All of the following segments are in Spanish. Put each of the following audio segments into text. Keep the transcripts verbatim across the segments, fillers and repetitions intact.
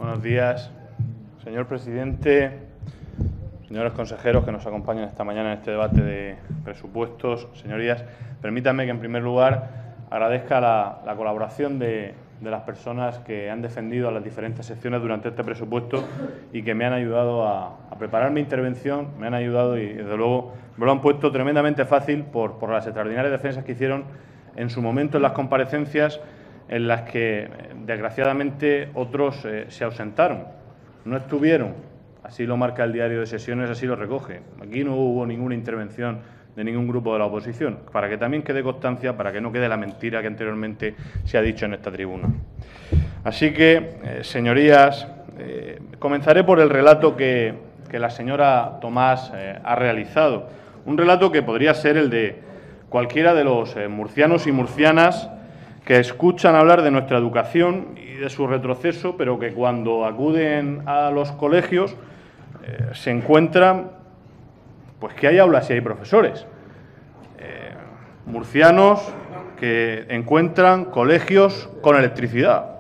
Buenos días, señor presidente, señores consejeros que nos acompañan esta mañana en este debate de presupuestos. Señorías, permítanme que en primer lugar agradezca la, la colaboración de, de las personas que han defendido a las diferentes secciones durante este presupuesto y que me han ayudado a, a preparar mi intervención, me han ayudado y, desde luego, me lo han puesto tremendamente fácil por, por las extraordinarias defensas que hicieron en su momento en las comparecencias, en las que, desgraciadamente, otros eh, se ausentaron, no estuvieron. Así lo marca el diario de sesiones, así lo recoge. Aquí no hubo ninguna intervención de ningún grupo de la oposición, para que también quede constancia, para que no quede la mentira que anteriormente se ha dicho en esta tribuna. Así que, eh, señorías, eh, comenzaré por el relato que, que la señora Tomás eh, ha realizado. Un relato que podría ser el de cualquiera de los eh, murcianos y murcianas que escuchan hablar de nuestra educación y de su retroceso, pero que cuando acuden a los colegios eh, se encuentran pues que hay aulas y hay profesores. Eh, murcianos que encuentran colegios con electricidad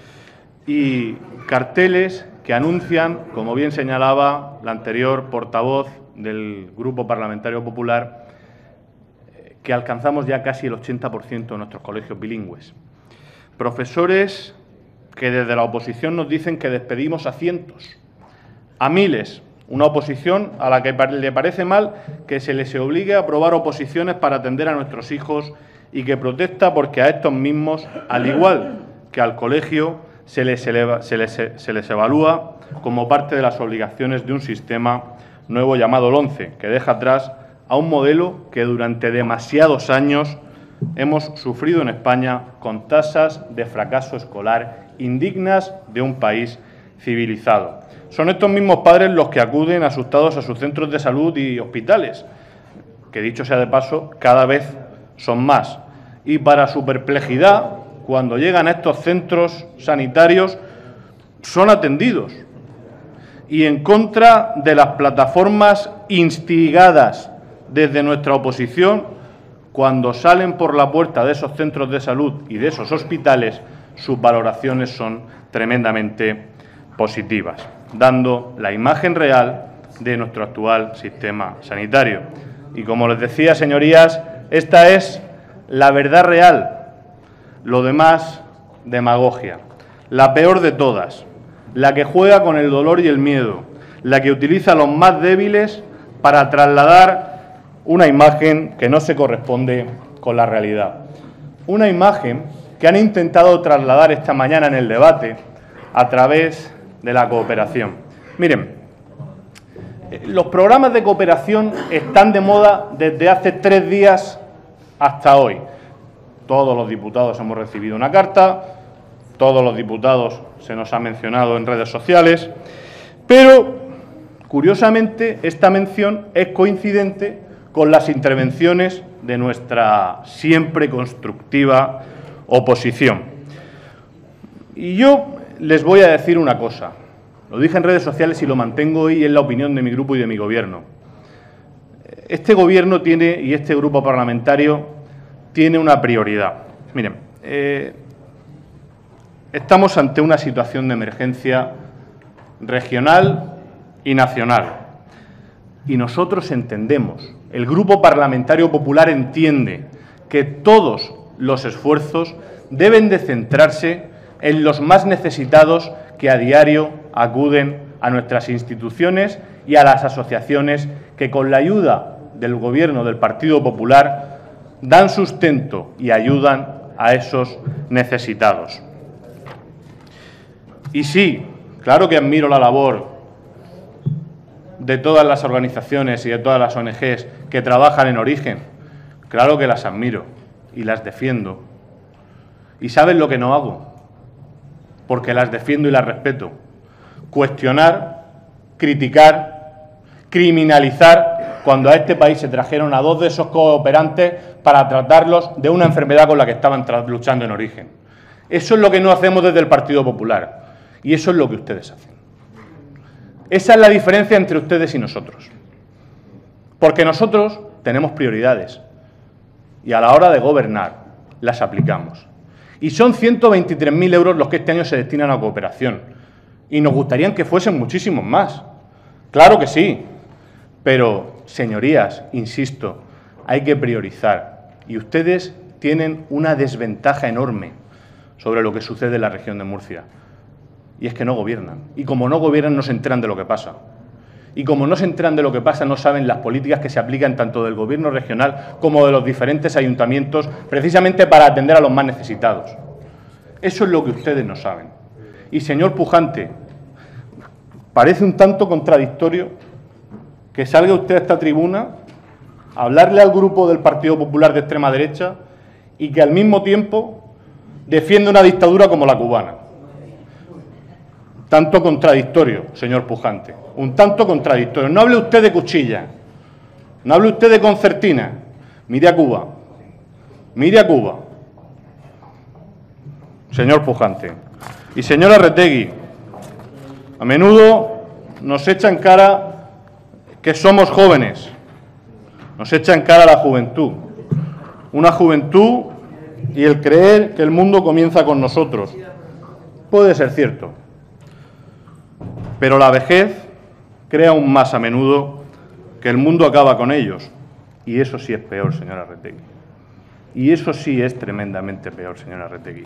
y carteles que anuncian, como bien señalaba la anterior portavoz del Grupo Parlamentario Popular, que alcanzamos ya casi el ochenta por ciento de nuestros colegios bilingües. Profesores que desde la oposición nos dicen que despedimos a cientos, a miles. Una oposición a la que le parece mal que se les obligue a aprobar oposiciones para atender a nuestros hijos y que protesta porque a estos mismos, al igual que al colegio, se les, eleva, se les, se les evalúa como parte de las obligaciones de un sistema nuevo llamado LOMCE, que deja atrás a un modelo que durante demasiados años hemos sufrido en España con tasas de fracaso escolar indignas de un país civilizado. Son estos mismos padres los que acuden asustados a sus centros de salud y hospitales, que dicho sea de paso, cada vez son más. Y para su perplejidad, cuando llegan a estos centros sanitarios, son atendidos. Y en contra de las plataformas instigadas desde nuestra oposición, cuando salen por la puerta de esos centros de salud y de esos hospitales, sus valoraciones son tremendamente positivas, dando la imagen real de nuestro actual sistema sanitario. Y como les decía, señorías, esta es la verdad real. Lo demás, demagogia. La peor de todas, la que juega con el dolor y el miedo, la que utiliza a los más débiles para trasladar una imagen que no se corresponde con la realidad. Una imagen que han intentado trasladar esta mañana en el debate a través de la cooperación. Miren, los programas de cooperación están de moda desde hace tres días hasta hoy. Todos los diputados hemos recibido una carta, todos los diputados se nos ha mencionado en redes sociales, pero, curiosamente, esta mención es coincidente con las intervenciones de nuestra siempre constructiva oposición. Y yo les voy a decir una cosa, lo dije en redes sociales y lo mantengo hoy, es la opinión de mi grupo y de mi gobierno. Este gobierno tiene, y este grupo parlamentario, tiene una prioridad. Miren, eh, estamos ante una situación de emergencia regional y nacional. Y nosotros entendemos, el Grupo Parlamentario Popular entiende que todos los esfuerzos deben de centrarse en los más necesitados que a diario acuden a nuestras instituciones y a las asociaciones que, con la ayuda del Gobierno del Partido Popular, dan sustento y ayudan a esos necesitados. Y sí, claro que admiro la labor de todas las organizaciones y de todas las O N Ges que trabajan en origen. Claro que las admiro y las defiendo. ¿Y saben lo que no hago? Porque las defiendo y las respeto. Cuestionar, criticar, criminalizar cuando a este país se trajeron a dos de esos cooperantes para tratarlos de una enfermedad con la que estaban luchando en origen. Eso es lo que no hacemos desde el Partido Popular y eso es lo que ustedes hacen. Esa es la diferencia entre ustedes y nosotros. Porque nosotros tenemos prioridades y a la hora de gobernar las aplicamos. Y son ciento veintitrés mil euros los que este año se destinan a cooperación. Y nos gustaría que fuesen muchísimos más. Claro que sí. Pero, señorías, insisto, hay que priorizar. Y ustedes tienen una desventaja enorme sobre lo que sucede en la región de Murcia. Y es que no gobiernan. Y como no gobiernan, no se enteran de lo que pasa. Y como no se enteran de lo que pasa, no saben las políticas que se aplican tanto del gobierno regional como de los diferentes ayuntamientos, precisamente para atender a los más necesitados. Eso es lo que ustedes no saben. Y, señor Pujante, parece un tanto contradictorio que salga usted a esta tribuna a hablarle al grupo del Partido Popular de extrema derecha y que al mismo tiempo defienda una dictadura como la cubana. Tanto contradictorio, señor Pujante, un tanto contradictorio. No hable usted de cuchilla, no hable usted de concertina. Mire a Cuba, mire a Cuba, señor Pujante. Y señora Rettegui, a menudo nos echa en cara que somos jóvenes, nos echa en cara la juventud, una juventud y el creer que el mundo comienza con nosotros. Puede ser cierto, pero la vejez cree aún más a menudo que el mundo acaba con ellos. Y eso sí es peor, señora Rettegui. Y eso sí es tremendamente peor, señora Rettegui.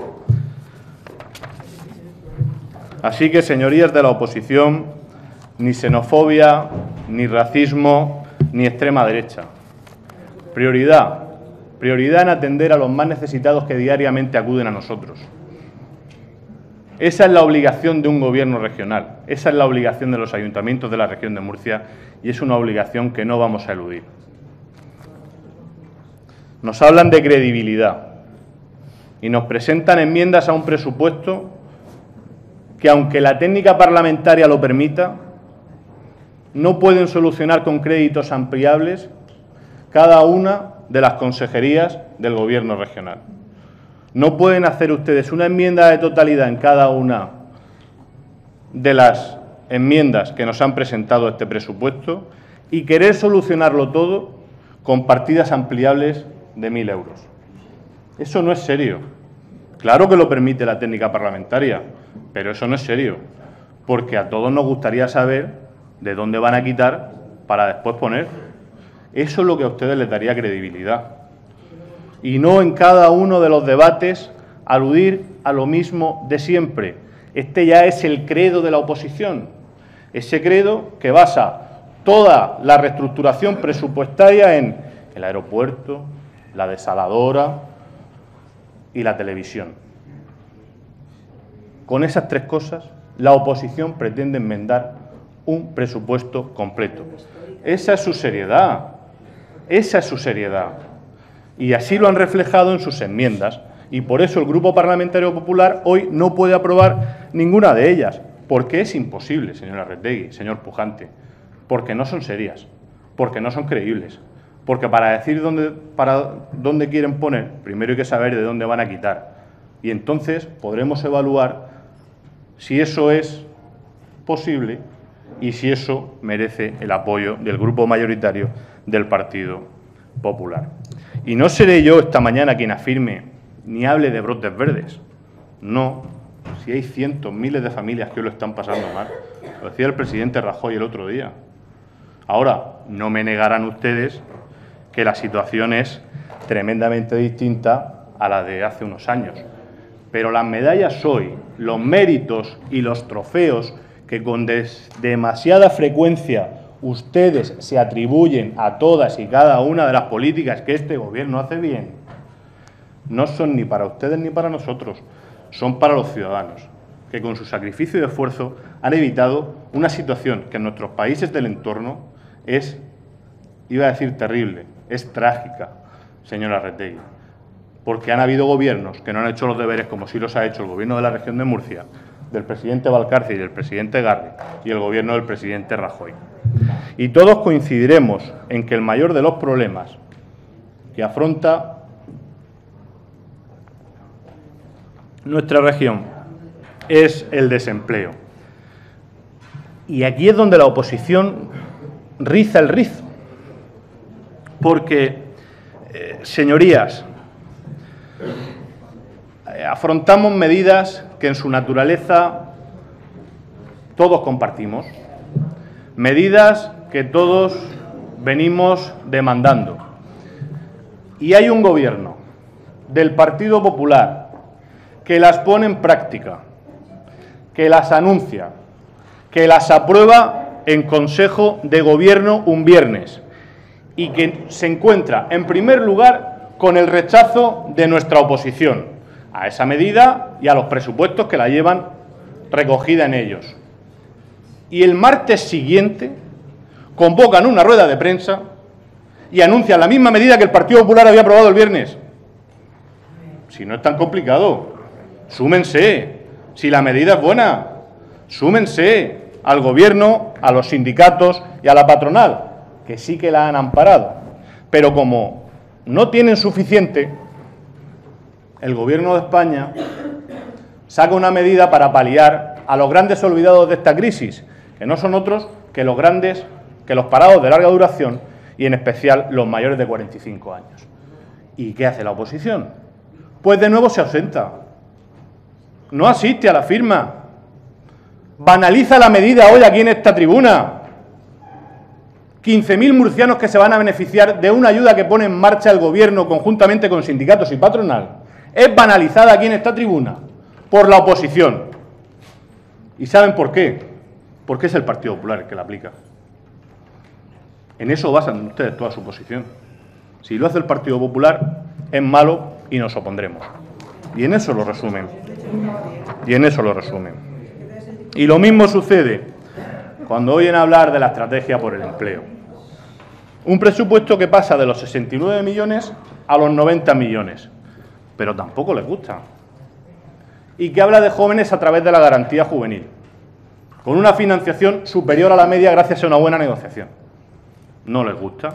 Así que, señorías de la oposición, ni xenofobia, ni racismo, ni extrema derecha. Prioridad, prioridad en atender a los más necesitados que diariamente acuden a nosotros. Esa es la obligación de un gobierno regional, esa es la obligación de los ayuntamientos de la región de Murcia y es una obligación que no vamos a eludir. Nos hablan de credibilidad y nos presentan enmiendas a un presupuesto que, aunque la técnica parlamentaria lo permita, no pueden solucionar con créditos ampliables cada una de las consejerías del Gobierno regional. No pueden hacer ustedes una enmienda de totalidad en cada una de las enmiendas que nos han presentado a este presupuesto y querer solucionarlo todo con partidas ampliables de mil euros. Eso no es serio. Claro que lo permite la técnica parlamentaria, pero eso no es serio, porque a todos nos gustaría saber de dónde van a quitar para después poner. Eso es lo que a ustedes les daría credibilidad. Y no en cada uno de los debates aludir a lo mismo de siempre. Este ya es el credo de la oposición, ese credo que basa toda la reestructuración presupuestaria en el aeropuerto, la desaladora y la televisión. Con esas tres cosas, la oposición pretende enmendar un presupuesto completo. Esa es su seriedad, esa es su seriedad. Y así lo han reflejado en sus enmiendas. Y por eso el Grupo Parlamentario Popular hoy no puede aprobar ninguna de ellas. Porque es imposible, señora Rettegui, señor Pujante. Porque no son serias, porque no son creíbles. Porque para decir dónde, para dónde quieren poner, primero hay que saber de dónde van a quitar. Y entonces podremos evaluar si eso es posible y si eso merece el apoyo del grupo mayoritario del Partido Popular. Y no seré yo esta mañana quien afirme ni hable de brotes verdes. No, si hay cientos, miles de familias que hoy lo están pasando mal. Lo decía el presidente Rajoy el otro día. Ahora, no me negarán ustedes que la situación es tremendamente distinta a la de hace unos años. Pero las medallas hoy, los méritos y los trofeos que con demasiada frecuencia ustedes se atribuyen a todas y cada una de las políticas que este Gobierno hace bien, no son ni para ustedes ni para nosotros, son para los ciudadanos, que con su sacrificio y esfuerzo han evitado una situación que en nuestros países del entorno es, iba a decir terrible, es trágica, señora Rettegui, porque han habido gobiernos que no han hecho los deberes como sí los ha hecho el Gobierno de la región de Murcia, del presidente Valcárcel y del presidente Garri, y el Gobierno del presidente Rajoy. Y todos coincidiremos en que el mayor de los problemas que afronta nuestra región es el desempleo. Y aquí es donde la oposición riza el rizo. Porque, eh, señorías, eh, afrontamos medidas que en su naturaleza todos compartimos, medidas que todos venimos demandando. Y hay un Gobierno del Partido Popular que las pone en práctica, que las anuncia, que las aprueba en Consejo de Gobierno un viernes y que se encuentra, en primer lugar, con el rechazo de nuestra oposición a esa medida y a los presupuestos que la llevan recogida en ellos. Y el martes siguiente convocan una rueda de prensa y anuncian la misma medida que el Partido Popular había aprobado el viernes. Si no es tan complicado, súmense. Si la medida es buena, súmense al Gobierno, a los sindicatos y a la patronal, que sí que la han amparado. Pero como no tienen suficiente, el Gobierno de España saca una medida para paliar a los grandes olvidados de esta crisis, que no son otros que los grandes, que los parados de larga duración y en especial los mayores de cuarenta y cinco años. ¿Y qué hace la oposición? Pues de nuevo se ausenta. No asiste a la firma. Banaliza la medida hoy aquí en esta tribuna. quince mil murcianos que se van a beneficiar de una ayuda que pone en marcha el Gobierno conjuntamente con sindicatos y patronal. Es banalizada aquí en esta tribuna por la oposición. ¿Y saben por qué? Porque es el Partido Popular el que la aplica. En eso basan ustedes toda su posición. Si lo hace el Partido Popular, es malo y nos opondremos. Y en eso lo resumen. Y en eso lo resumen. Y lo mismo sucede cuando oyen hablar de la estrategia por el empleo. Un presupuesto que pasa de los sesenta y nueve millones a los noventa millones. Pero tampoco les gusta. Y que habla de jóvenes a través de la garantía juvenil, con una financiación superior a la media gracias a una buena negociación. No les gusta.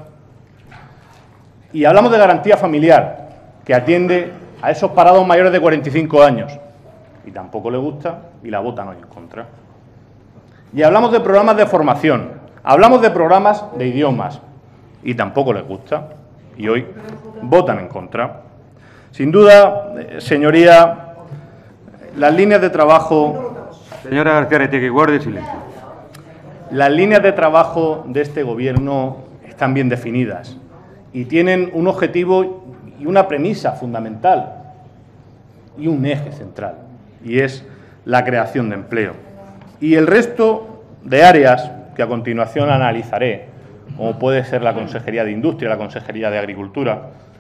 Y hablamos de garantía familiar, que atiende a esos parados mayores de cuarenta y cinco años. Y tampoco les gusta y la votan hoy en contra. Y hablamos de programas de formación, hablamos de programas de idiomas y tampoco les gusta y hoy votan en contra. Sin duda, señoría, las líneas de trabajo... Señora García Retegui, guarde silencio. Las líneas de trabajo de este Gobierno están bien definidas y tienen un objetivo y una premisa fundamental y un eje central, y es la creación de empleo. Y el resto de áreas que a continuación analizaré, como puede ser la Consejería de Industria, la Consejería de Agricultura,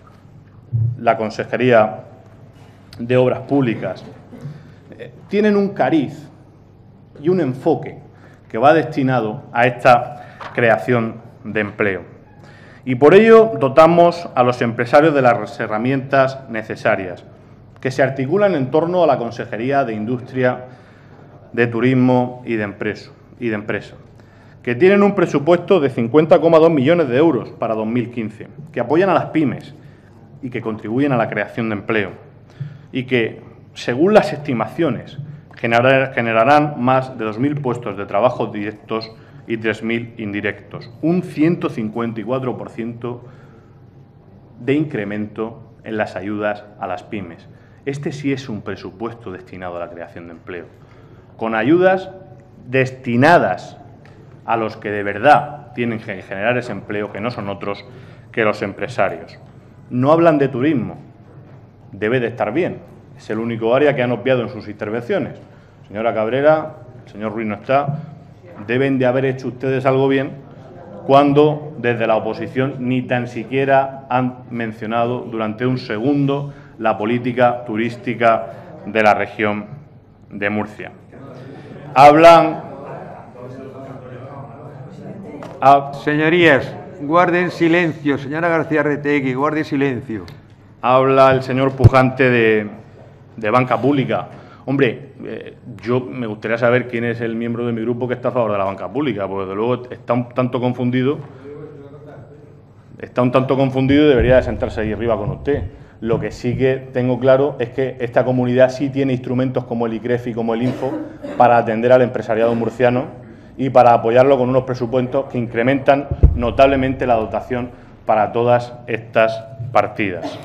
la Consejería de Obras Públicas, eh, tienen un cariz y un enfoque que va destinado a esta creación de empleo. Y por ello dotamos a los empresarios de las herramientas necesarias, que se articulan en torno a la Consejería de Industria, de Turismo y de Empresa, y de empresa que tienen un presupuesto de cincuenta coma dos millones de euros para dos mil quince, que apoyan a las pymes y que contribuyen a la creación de empleo y que, según las estimaciones, generar, generarán más de dos mil puestos de trabajo directos y tres mil indirectos, un ciento cincuenta y cuatro por ciento de incremento en las ayudas a las pymes. Este sí es un presupuesto destinado a la creación de empleo, con ayudas destinadas a los que de verdad tienen que generar ese empleo, que no son otros que los empresarios. No hablan de turismo, debe de estar bien, es el único área que han obviado en sus intervenciones. Señora Cabrera, el señor Ruiz no está, deben de haber hecho ustedes algo bien cuando desde la oposición ni tan siquiera han mencionado durante un segundo la política turística de la región de Murcia. Hablan... Ha, Señorías, guarden silencio. Señora García Retegui, guarde silencio. Habla el señor Pujante de, de banca pública. Hombre, eh, yo me gustaría saber quién es el miembro de mi grupo que está a favor de la banca pública, porque desde luego está un tanto confundido. Está un tanto confundido y debería de sentarse ahí arriba con usted. Lo que sí que tengo claro es que esta comunidad sí tiene instrumentos como el I C R E F y como el Info para atender al empresariado murciano y para apoyarlo con unos presupuestos que incrementan notablemente la dotación para todas estas partidas.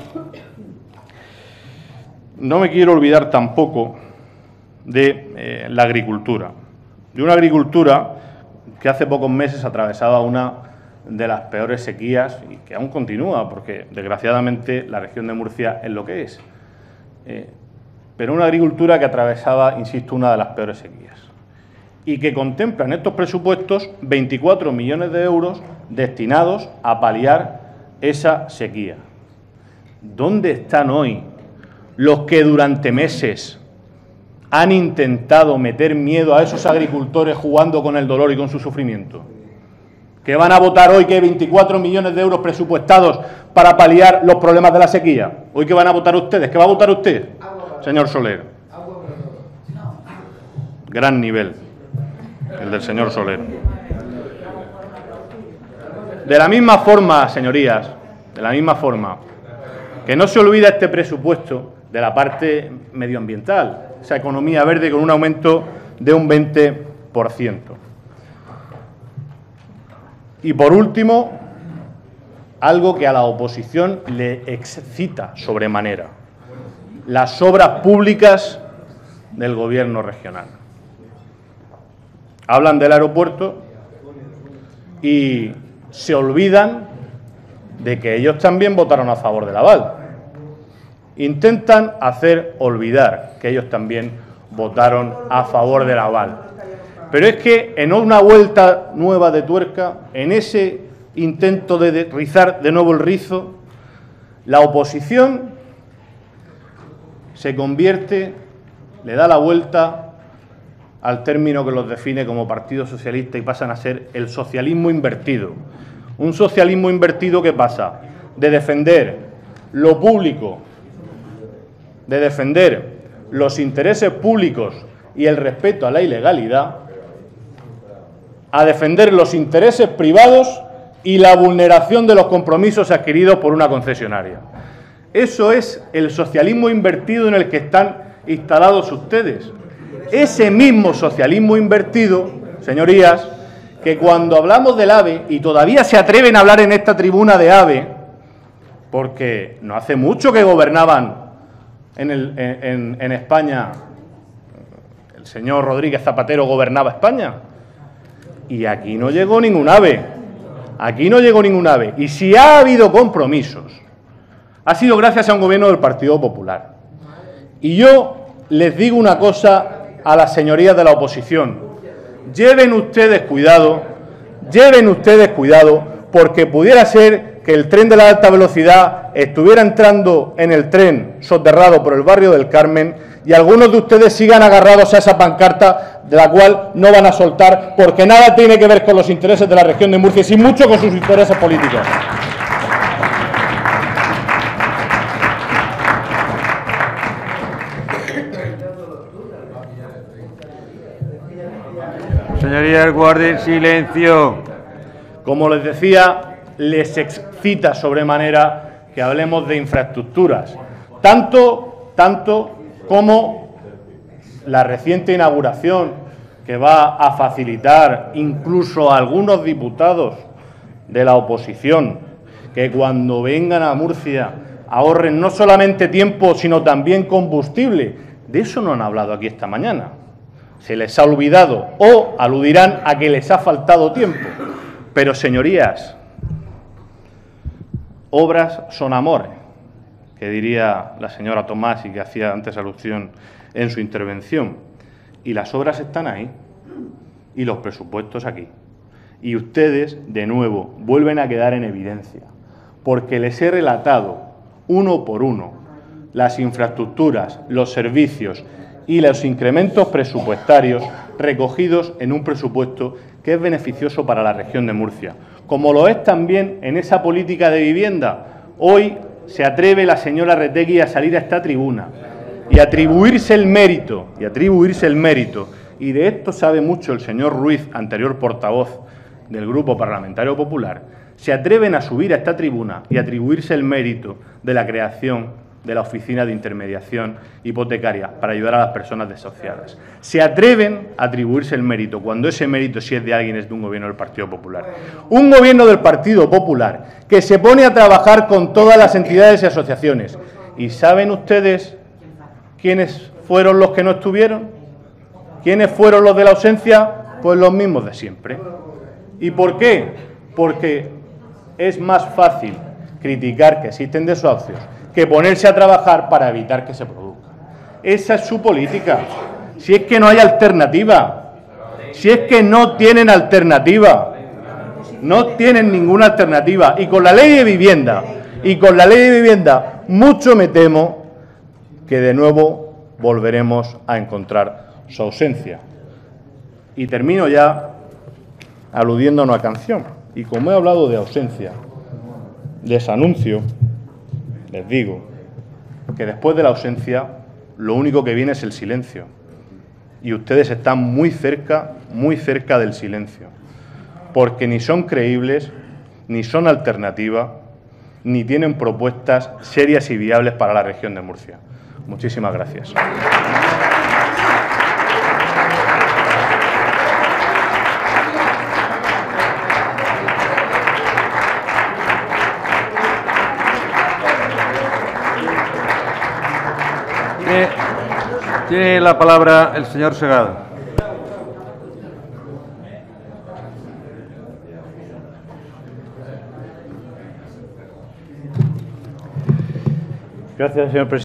No me quiero olvidar tampoco de eh, la agricultura. de una agricultura que hace pocos meses atravesaba una de las peores sequías y que aún continúa, porque desgraciadamente la región de Murcia es lo que es. Eh, pero una agricultura que atravesaba, insisto, una de las peores sequías y que contempla en estos presupuestos veinticuatro millones de euros destinados a paliar esa sequía. ¿Dónde están hoy los que durante meses han intentado meter miedo a esos agricultores jugando con el dolor y con su sufrimiento? ¿Que van a votar hoy que hay veinticuatro millones de euros presupuestados para paliar los problemas de la sequía? ¿Hoy qué van a votar ustedes? ¿Qué va a votar usted, señor Soler? Gran nivel el del señor Soler. De la misma forma, señorías, de la misma forma, que no se olvida este presupuesto de la parte medioambiental, esa economía verde con un aumento de un veinte por ciento. Y por último, algo que a la oposición le excita sobremanera: las obras públicas del Gobierno regional. Hablan del aeropuerto y se olvidan de que ellos también votaron a favor del aval. Intentan hacer olvidar que ellos también votaron a favor del aval. Pero es que en una vuelta nueva de tuerca, en ese intento de rizar de nuevo el rizo, la oposición se convierte, le da la vuelta al término que los define como Partido Socialista y pasan a ser el socialismo invertido. Un socialismo invertido que pasa de defender lo público, de defender los intereses públicos y el respeto a la ilegalidad, a defender los intereses privados y la vulneración de los compromisos adquiridos por una concesionaria. Eso es el socialismo invertido en el que están instalados ustedes. Ese mismo socialismo invertido, señorías, que cuando hablamos del AVE, y todavía se atreven a hablar en esta tribuna de AVE, porque no hace mucho que gobernaban en, el, en, en España, el señor Rodríguez Zapatero gobernaba España, y aquí no llegó ningún AVE, aquí no llegó ningún AVE, y si ha habido compromisos, ha sido gracias a un gobierno del Partido Popular. Y yo les digo una cosa a las señorías de la oposición: lleven ustedes cuidado, lleven ustedes cuidado, porque pudiera ser que el tren de la alta velocidad estuviera entrando en el tren soterrado por el barrio del Carmen y algunos de ustedes sigan agarrados a esa pancarta de la cual no van a soltar, porque nada tiene que ver con los intereses de la región de Murcia y sin mucho con sus intereses políticos. Señorías, guarden silencio. Como les decía, les excita sobremanera que hablemos de infraestructuras, tanto, tanto como la reciente inauguración que va a facilitar incluso a algunos diputados de la oposición que cuando vengan a Murcia ahorren no solamente tiempo, sino también combustible. De eso no han hablado aquí esta mañana. Se les ha olvidado o aludirán a que les ha faltado tiempo. Pero, señorías, obras son amores, que diría la señora Tomás y que hacía antes alusión en su intervención. Y las obras están ahí y los presupuestos aquí. Y ustedes, de nuevo, vuelven a quedar en evidencia, porque les he relatado uno por uno las infraestructuras, los servicios y los incrementos presupuestarios recogidos en un presupuesto que es beneficioso para la región de Murcia, como lo es también en esa política de vivienda. Hoy se atreve la señora Retegui a salir a esta tribuna y atribuirse el mérito, y atribuirse el mérito, y de esto sabe mucho el señor Ruiz, anterior portavoz del Grupo Parlamentario Popular, se atreven a subir a esta tribuna y atribuirse el mérito de la creación de la Oficina de Intermediación Hipotecaria para ayudar a las personas desahuciadas. Se atreven a atribuirse el mérito, cuando ese mérito, si es de alguien, es de un gobierno del Partido Popular. Un gobierno del Partido Popular que se pone a trabajar con todas las entidades y asociaciones. ¿Y saben ustedes quiénes fueron los que no estuvieron? ¿Quiénes fueron los de la ausencia? Pues los mismos de siempre. ¿Y por qué? Porque es más fácil criticar que existen desahucios que ponerse a trabajar para evitar que se produzcan. Esa es su política. Si es que no hay alternativa, si es que no tienen alternativa, no tienen ninguna alternativa. Y con la ley de vivienda, y con la ley de vivienda, mucho me temo que de nuevo volveremos a encontrar su ausencia. Y termino ya aludiendo a una canción. Y como he hablado de ausencia, desanuncio, les digo que después de la ausencia lo único que viene es el silencio. Y ustedes están muy cerca, muy cerca del silencio. Porque ni son creíbles, ni son alternativa, ni tienen propuestas serias y viables para la región de Murcia. Muchísimas gracias. Tiene, tiene la palabra el señor Segado. Gracias, señor presidente.